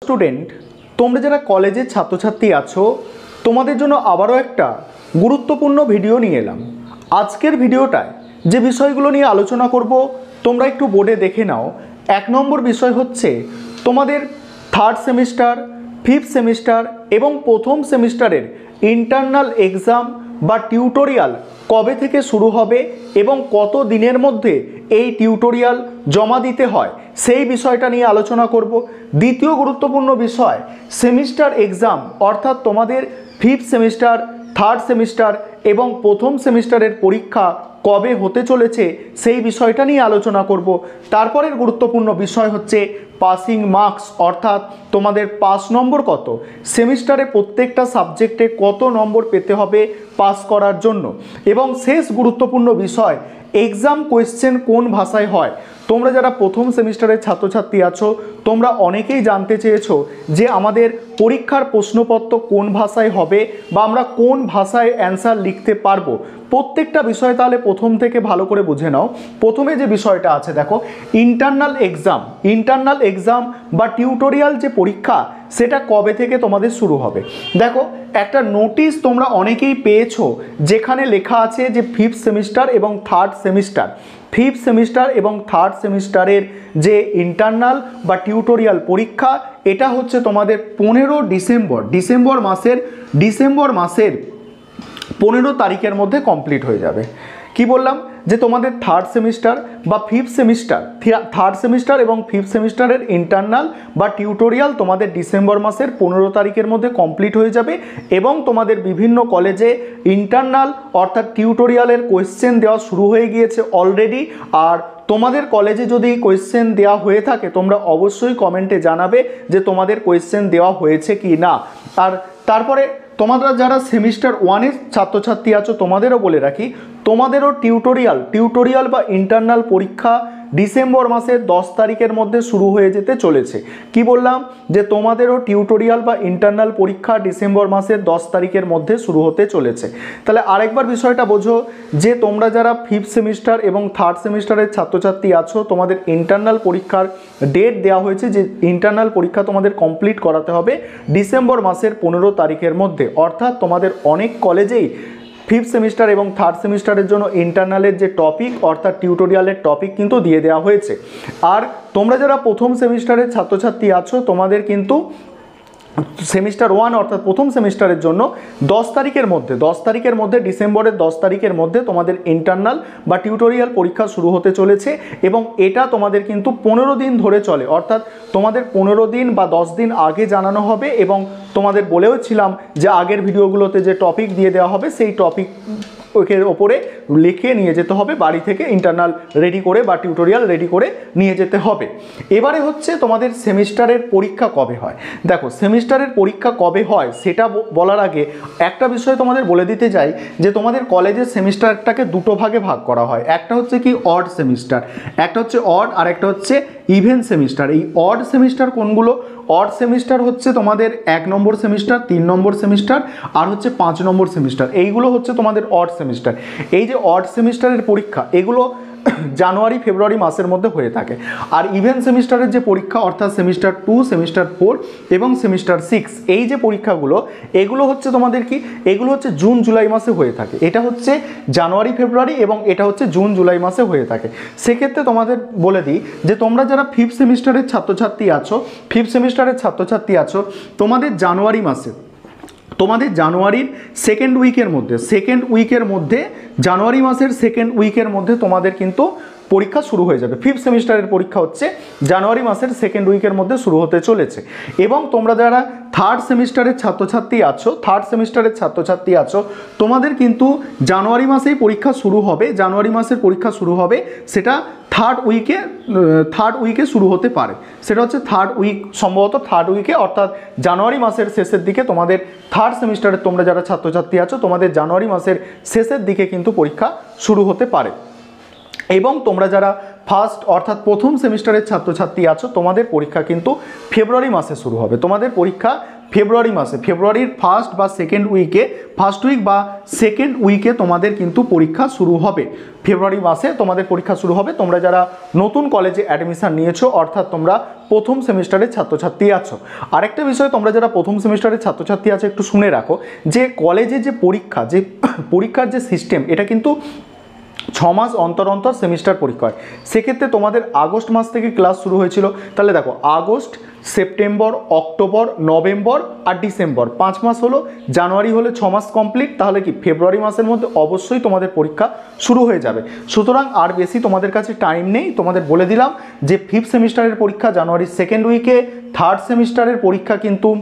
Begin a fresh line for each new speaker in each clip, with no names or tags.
Student, তোমরা যারা কলেজের ছাত্রছাত্রী আছো তোমাদের জন্য আবারও একটা গুরুত্বপূর্ণ ভিডিও নিয়ে এলাম। আজকের ভিডিওটায় যে বিষয়গুলো নিয়ে আলোচনা করব তোমরা একটু বোর্ডে দেখে নাও। 1 নম্বর বিষয় হচ্ছে তোমাদের 3rd সেমিস্টার, 5th সেমিস্টার এবং প্রথম সেমিস্টারের ইন্টারনাল এক্সাম বা টিউটোরিয়াল কবে থেকে শুরু হবে এবং কত দিনের মধ্যে এই টিউটোরিয়াল জমা দিতে হয় সেই বিষয়টা নিয়ে আলোচনা করব। দ্বিতীয় গুরুত্বপূর্ণ বিষয় সেমিস্টার এক্সাম, অর্থাৎ তোমাদের 5th সেমিস্টার, 3rd সেমিস্টার এবং প্রথম সেমিস্টারের পরীক্ষা কবে হতে চলেছে সেই বিষয়টা নিয়ে আলোচনা করব। তারপরের গুরুত্বপূর্ণ বিষয় হচ্ছে পাসিং মার্কস, অর্থাৎ তোমাদের পাস নম্বর কত, সেমিস্টারে প্রত্যেকটা সাবজেক্টে কত নম্বর পেতে হবে পাস করার জন্য। এবং শেষ গুরুত্বপূর্ণ বিষয় এক্সাম কোয়েশ্চেন কোন ভাষায় হয়। তোমরা যারা প্রথম সেমিস্টারের ছাত্রছাত্রী আছো তোমরা অনেকেই জানতে চেয়েছো যে আমাদের পরীক্ষার প্রশ্নপত্র কোন ভাষায় হবে বা আমরা কোন ভাষায় অ্যান্সার লিখতে পারবো। প্রত্যেকটা বিষয় তাহলে প্রথম থেকে ভালো করে বুঝে নাও। প্রথমে যে বিষয়টা আছে দেখো, ইন্টারনাল এক্সাম বা টিউটোরিয়াল যে পরীক্ষা সেটা কবে থেকে তোমাদের শুরু হবে। দেখো একটা নোটিশ তোমরা অনেকেই পেয়েছো যেখানে লেখা আছে যে 5th সেমিস্টার এবং 3rd সেমিস্টার, 5th সেমিস্টার এবং 3rd সেমিস্টারের যে ইন্টারনাল বা টিউটোরিয়াল পরীক্ষা এটা হচ্ছে তোমাদের 15 ডিসেম্বর মাসের 15 তারিখের মধ্যে কমপ্লিট হয়ে যাবে। কি বললাম যে তোমাদের 3rd সেমিস্টার বা 5th সেমিস্টার, 3rd সেমিস্টার এবং 5th সেমিস্টারের ইন্টারনাল বা টিউটোরিয়াল তোমাদের ডিসেম্বর মাসের 15 তারিখের মধ্যে কমপ্লিট হয়ে যাবে এবং তোমাদের বিভিন্ন কলেজে ইন্টারনাল অর্থাৎ টিউটোরিয়ালের কোয়েশ্চেন দেওয়া শুরু হয়ে গিয়েছে অলরেডি। আর তোমাদের কলেজে যদি কোয়েশ্চেন দেওয়া হয়ে থাকে তোমরা অবশ্যই কমেন্টে জানাবে যে তোমাদের কোয়েশ্চেন দেওয়া হয়েছে কি না। আর তারপরে তোমরা যারা সেমিস্টার 1-এর ছাত্রছাত্রী আছো তোমাদেরও বলে রাখি, তোমাদেরও টিউটোরিয়াল বা ইন্টারনাল পরীক্ষা ডিসেম্বর মাসের 10 তারিখের মধ্যে শুরু হয়ে যেতে চলেছে। কি বললাম যে তোমাদেরও টিউটোরিয়াল বা ইন্টারনাল পরীক্ষা ডিসেম্বর মাসের 10 তারিখের মধ্যে শুরু হতে চলেছে। তাহলে আরেকবার বিষয়টা বোঝো যে তোমরা যারা 5th সেমিস্টার এবং 3rd সেমিস্টারের ছাত্রছাত্রী আছো তোমাদের ইন্টারনাল পরীক্ষার ডেট দেওয়া হয়েছে যে ইন্টারনাল পরীক্ষা তোমাদের কমপ্লিট করাতে হবে ডিসেম্বর মাসের 15 তারিখের মধ্যে। অর্থাৎ তোমাদের অনেক কলেজেই 5th সেমিস্টার এবং 3rd সেমিস্টারের জন্য ইন্টারনালের যে টপিক অর্থাৎ টিউটোরিয়ালের টপিক কিন্তু দিয়ে দেওয়া হয়েছে। আর তোমরা যারা প্রথম সেমিস্টারের ছাত্রছাত্রী আছো তোমাদের কিন্তু সেমিস্টার 1 অর্থাৎ প্রথম সেমিস্টারের জন্য 10 তারিখের মধ্যে ডিসেম্বরের 10 তারিখের মধ্যে তোমাদের ইন্টারনাল বা টিউটোরিয়াল পরীক্ষা শুরু হতে চলেছে এবং এটা তোমাদের কিন্তু 15 দিন ধরে চলে। অর্থাৎ তোমাদের 15 দিন বা 10 দিন আগে জানানো হবে এবং তোমাদের বলেও ছিলাম যে আগের ভিডিওগুলোতে যে টপিক দিয়ে দেওয়া হবে সেই টপিক ওইকের ওপরে লিখে নিয়ে যেতে হবে বাড়ি থেকে, ইন্টারনাল রেডি করে বা টিউটোরিয়াল রেডি করে নিয়ে যেতে হবে। এবারে হচ্ছে তোমাদের সেমিস্টারের পরীক্ষা কবে হয়। দেখো সেমিস্টারের পরীক্ষা কবে হয় সেটা বলার আগে একটা বিষয় তোমাদের বলে দিতে চাই যে তোমাদের কলেজের সেমিস্টারটাকে দুটো ভাগে ভাগ করা হয়। একটা হচ্ছে কি অড সেমিস্টার, একটা হচ্ছে অড আর একটা হচ্ছে ইভেন সেমিস্টার। এই অড সেমিস্টার কোনগুলো? অড সেমিস্টার হচ্ছে তোমাদের 1 নম্বর সেমিস্টার, 3 নম্বর সেমিস্টার আর হচ্ছে 5 নম্বর সেমিস্টার। এইগুলো হচ্ছে তোমাদের অড সেমিস্টার। এই যে অড সেমিস্টারের পরীক্ষা এগুলো জানুয়ারি ফেব্রুয়ারি মাসের মধ্যে হয়ে থাকে। আর ইভেন সেমিস্টারের যে পরীক্ষা অর্থাৎ সেমিস্টার 2, সেমিস্টার 4 এবং সেমিস্টার 6 এই যে পরীক্ষাগুলো এগুলো হচ্ছে তোমাদের কি, এগুলো হচ্ছে জুন জুলাই মাসে হয়ে থাকে। এটা হচ্ছে জানুয়ারি ফেব্রুয়ারি এবং এটা হচ্ছে জুন জুলাই মাসে হয়ে থাকে। সেক্ষেত্রে তোমাদের বলে দিই যে তোমরা যারা 5th সেমিস্টারের ছাত্রছাত্রী আছো তোমাদের জানুয়ারির সেকেন্ড উইকের মধ্যে জানুয়ারি মাসের সেকেন্ড উইকের মধ্যে তোমাদের কিন্তু পরীক্ষা শুরু হয়ে যাবে। 5th সেমিস্টারের পরীক্ষা হচ্ছে জানুয়ারি মাসের সেকেন্ড উইকের মধ্যে শুরু হতে চলেছে। এবং তোমরা যারা 3rd সেমিস্টারের ছাত্রছাত্রী আছো তোমাদের কিন্তু জানুয়ারি মাসেই পরীক্ষা শুরু হবে। জানুয়ারি মাসের পরীক্ষা শুরু হবে সেটা 3rd উইকে শুরু হতে পারে। সেটা হচ্ছে 3rd উইক, সম্ভবত 3rd উইকে অর্থাৎ জানুয়ারি মাসের শেষের দিকে তোমাদের 3rd সেমিস্টারের তোমরা যারা ছাত্রছাত্রী আছো তোমাদের জানুয়ারি মাসের শেষের দিকে কিন্তু পরীক্ষা শুরু হতে পারে। এবং তোমরা যারা ফার্স্ট অর্থাৎ প্রথম সেমিস্টারের ছাত্রছাত্রী আছো তোমাদের পরীক্ষা কিন্তু ফেব্রুয়ারি মাসে শুরু হবে। তোমাদের পরীক্ষা ফেব্রুয়ারি মাসে, ফেব্রুয়ারির ফার্স্ট বা সেকেন্ড উইকে, ফার্স্ট উইক বা সেকেন্ড উইকে তোমাদের কিন্তু পরীক্ষা শুরু হবে। ফেব্রুয়ারি মাসে তোমাদের পরীক্ষা শুরু হবে। তোমরা যারা নতুন কলেজে অ্যাডমিশন নিয়েছো অর্থাৎ তোমরা প্রথম সেমিস্টারের ছাত্রছাত্রী আছো। আরেকটা বিষয়, তোমরা যারা প্রথম সেমিস্টারের ছাত্রছাত্রী আছো একটু শুনে রাখো যে কলেজে যে পরীক্ষা, যে পরীক্ষার যে সিস্টেম, এটা কিন্তু 6 মাস অন্তর অন্তর সেমিস্টার পরীক্ষা হয়। সেক্ষেত্রে তোমাদের আগস্ট মাস থেকে ক্লাস শুরু হয়েছিল, তাহলে দেখো আগস্ট, সেপ্টেম্বর, অক্টোবর, নভেম্বর আর ডিসেম্বর 5 মাস হলো, জানুয়ারি হলে 6 মাস কমপ্লিট, তাহলে কি ফেব্রুয়ারি মাসের মধ্যে অবশ্যই তোমাদের পরীক্ষা শুরু হয়ে যাবে। সুতরাং আর বেশি তোমাদের কাছে টাইম নেই। তোমাদের বলে দিলাম যে 5th সেমিস্টারের পরীক্ষা জানুয়ারির সেকেন্ড উইকে, থার্ড সেমিস্টারের পরীক্ষা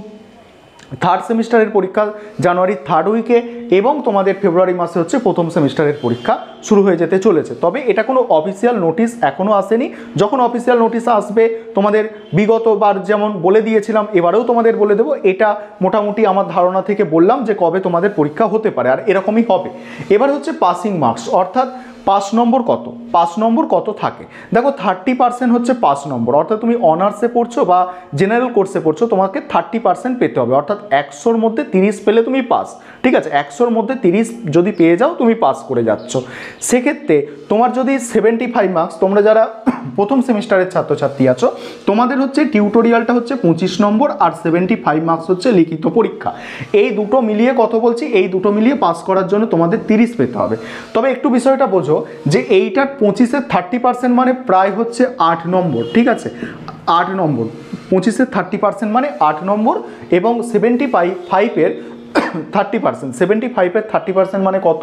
জানুয়ারির থার্ড উইকে, এবং তোমাদের ফেব্রুয়ারি মাসে হচ্ছে প্রথম সেমিস্টারের পরীক্ষা শুরু হয়ে যেতে চলেছে। তবে এটা কোনো অফিসিয়াল নোটিশ এখনও আসেনি। যখন অফিসিয়াল নোটিশ আসবে তোমাদের বিগতবার যেমন বলে দিয়েছিলাম এবারেও তোমাদের বলে দেবো। এটা মোটামুটি আমার ধারণা থেকে বললাম যে কবে তোমাদের পরীক্ষা হতে পারে, আর এরকমই হবে। এবার হচ্ছে পাসিং মার্কস, অর্থাৎ পাস নম্বর কত থাকে। দেখো 30% হচ্ছে পাস নম্বর, অর্থাৎ তুমি অনার্সে পড়ছো বা জেনারেল কোর্সে পড়ছো, তোমাকে 30% পেতে হবে, অর্থাৎ 100-র মধ্যে 30 পেলে তুমি পাস। ঠিক আছে, 100-র মধ্যে 30 যদি পেয়ে যাও তুমি পাস করে যাচ্ছ। সেক্ষেত্রে তোমার যদি 75 মার্কস, তোমরা যারা প্রথম সেমিস্টারের ছাত্রছাত্রী আছো তোমাদের হচ্ছে টিউটোরিয়ালটা হচ্ছে 25 নম্বর আর 75 মার্কস হচ্ছে লিখিত পরীক্ষা। এই দুটো মিলিয়ে কত বলছি, এই দুটো মিলিয়ে পাস করার জন্য তোমাদের 30 পেতে হবে। তবে একটু বিষয়টা বোঝো যে এইটার 25-এর 30% মানে প্রায় হচ্ছে 8 নম্বর। ঠিক আছে, 8 নম্বর, 25-এর 30% মানে 8 নম্বর, এবং 75-এর 30% মানে কত,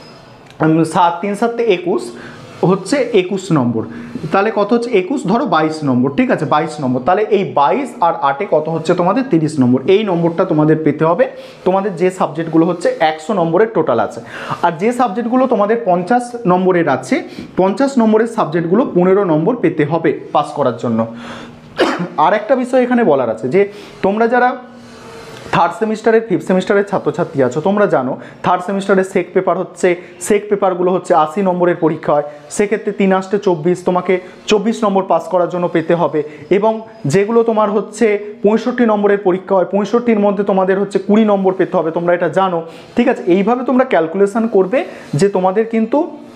7 3 7 21 হচ্ছে 21 নম্বর। তাহলে কত হচ্ছে 21, ধরো 22 নম্বর। ঠিক আছে, 22 নম্বর। তাহলে এই 22 আর 8-এ কত হচ্ছে তোমাদের 30 নম্বর। এই নম্বরটা তোমাদের পেতে হবে। তোমাদের যে সাবজেক্টগুলো হচ্ছে 100 নম্বরের টোটাল আছে, আর যে সাবজেক্টগুলো তোমাদের 50 নম্বরের আছে, 50 নম্বরের সাবজেক্টগুলো 15 নম্বর পেতে হবে পাস করার জন্য। আর একটা বিষয় এখানে বলার আছে যে তোমরা যারা থার্ড সেমিস্টারের 5th সেমিস্টারের ছাত্রছাত্রী আছো তোমরা জানো থার্ড সেমিস্টারের সেক পেপারগুলো হচ্ছে 80 নম্বরের পরীক্ষা হয়। সেক্ষেত্রে 3 8 24, তোমাকে 24 নম্বর পাস করার জন্য পেতে হবে। এবং যেগুলো তোমার হচ্ছে 65 নম্বরের পরীক্ষা হয়, 65-র মধ্যে তোমাদের হচ্ছে 20 নম্বর পেতে হবে, তোমরা এটা জানো। ঠিক আছে, এইভাবে তোমরা ক্যালকুলেশন করবে যে তোমাদের কিন্তু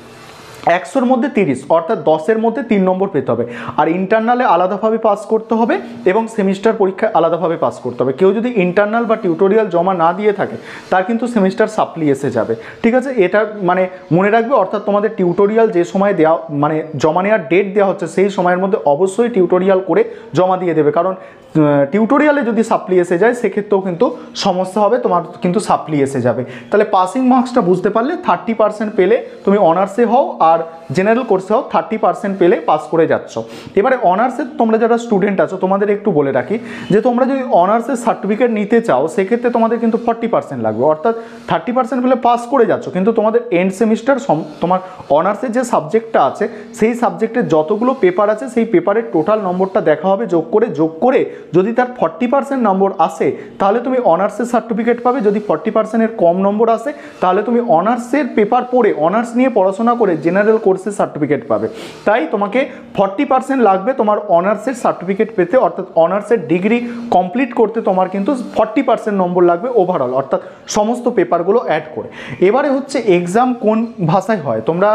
100-র মধ্যে 30, অর্থাৎ 10-এর মধ্যে 3 নম্বর পেতে হবে। আর ইন্টারনালে আলাদাভাবে পাস করতে হবে এবং সেমিস্টার পরীক্ষায় আলাদাভাবে পাস করতে হবে। কেউ যদি ইন্টারনাল বা টিউটোরিয়াল জমা না দিয়ে থাকে তার কিন্তু সেমিস্টার সাপ্লি এসে যাবে। ঠিক আছে, এটা মানে মনে রাখবে। অর্থাৎ তোমাদের টিউটোরিয়াল যে সময় দেওয়া মানে জমা নেওয়ার ডেট দেওয়া হচ্ছে সেই সময়ের মধ্যে অবশ্যই টিউটোরিয়াল করে জমা দিয়ে দেবে, কারণ টিউটোরিয়ালে যদি সাপ্লি এসে যায় সেক্ষেত্রেও কিন্তু সমস্যা হবে, তোমার কিন্তু সাপ্লি এসে যাবে। তাহলে পাসিং মার্কসটা বুঝতে পারলে 30% পেলে তুমি অনার্সে হও আর জেনারেল কোর্সে হও, 30% পেলে পাস করে যাচ্ছ। এবারে অনার্সের তোমরা যারা স্টুডেন্ট আছো তোমাদের একটু বলে রাখি যে তোমরা যদি অনার্সের সার্টিফিকেট নিতে চাও সেক্ষেত্রে তোমাদের কিন্তু 40% লাগবে, অর্থাৎ 30% পেলে পাস করে যাচ্ছ। কিন্তু তোমাদের এন্ড সেমিস্টার তোমার অনার্সের যে সাবজেক্টটা আছে সেই সাবজেক্টের যতগুলো পেপার আছে সেই পেপারের টোটাল নম্বরটা দেখা হবে, যোগ করে যদি তার 40% নম্বর আসে তাহলে তুমি অনার্সের সার্টিফিকেট পাবে। যদি 40%-এর কম নম্বর আসে তাহলে তুমি অনার্সের পেপার পড়ে, অনার্স নিয়ে পড়াশোনা করে জেনারেল কোর্সের সার্টিফিকেট পাবে। তাই তোমাকে 40% লাগবে তোমার অনার্সের সার্টিফিকেট পেতে, অর্থাৎ অনার্সের ডিগ্রি কমপ্লিট করতে তোমার কিন্তু 40% নম্বর লাগবে ওভারঅল, অর্থাৎ সমস্ত পেপারগুলো অ্যাড করে। এবারে হচ্ছে এক্সাম কোন ভাষায় হয়, তোমরা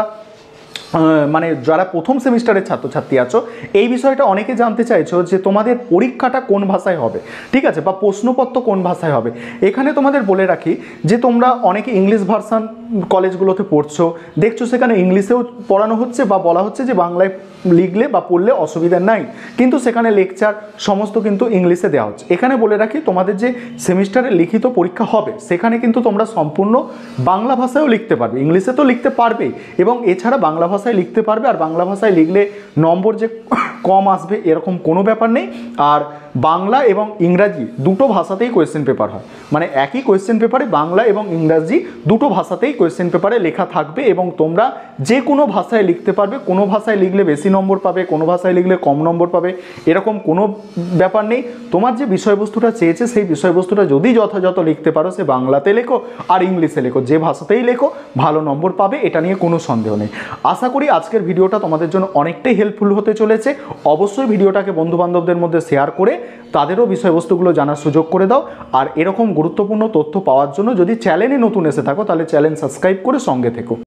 মানে যারা প্রথম সেমিস্টারের ছাত্রছাত্রী আছো এই বিষয়টা অনেকে জানতে চাইছো যে তোমাদের পরীক্ষাটা কোন ভাষায় হবে। ঠিক আছে, বা প্রশ্নপত্র কোন ভাষায় হবে। এখানে তোমাদের বলে রাখি যে তোমরা অনেকে ইংলিশ ভার্সান কলেজগুলোতে পড়ছো, দেখছো সেখানে ইংলিশেও পড়ানো হচ্ছে বা বলা হচ্ছে যে বাংলায় লিখলে বা পড়লে অসুবিধা নাই, কিন্তু সেখানে লেকচার সমস্ত কিন্তু ইংলিশে দেওয়া হচ্ছে। এখানে বলে রাখি তোমাদের যে সেমিস্টারের লিখিত পরীক্ষা হবে সেখানে কিন্তু তোমরা সম্পূর্ণ বাংলা ভাষায়ও লিখতে পারবে, ইংলিশে তো লিখতে পারবেই এবং এছাড়া বাংলা ভাষায় লিখতে পারবে। আর বাংলা ভাষায় লিখলে নম্বর যে কম আসবে এরকম কোনো ব্যাপার নেই। আর বাংলা এবং ইংরাজি দুটো ভাষাতেই কোয়েশ্চেন পেপার হয়, মানে একই কোয়েশ্চেন পেপারে বাংলা এবং ইংরাজি দুটো ভাষাতেই কোয়েশ্চেন পেপারে লেখা থাকবে এবং তোমরা যে কোনো ভাষায় লিখতে পারবে। কোনো ভাষায় লিখলে বেশি নম্বর পাবে, কোনো ভাষায় লিখলে কম নম্বর পাবে, এরকম কোনো ব্যাপার নেই। তোমার যে বিষয়বস্তুটা চেয়েছে সেই বিষয়বস্তুটা যদি যথাযথ লিখতে পারো, সে বাংলাতে লেখো আর ইংলিশে লেখো, যে ভাষাতেই লেখো ভালো নম্বর পাবে, এটা নিয়ে কোনো সন্দেহ নেই। আশা করি আজকের ভিডিওটা তোমাদের জন্য অনেকটাই হেল্পফুল হতে চলেছে। অবশ্যই ভিডিওটাকে বন্ধুবান্ধবদের মধ্যে শেয়ার করে তাদেরও বিষয়বস্তুগুলো জানার সুযোগ করে দাও। আর এরকম গুরুত্বপূর্ণ তথ্য পাওয়ার জন্য যদি চ্যানেলে নতুন এসে থাকো তাহলে চ্যানেল সাবস্ক্রাইব করে সঙ্গে থেকো।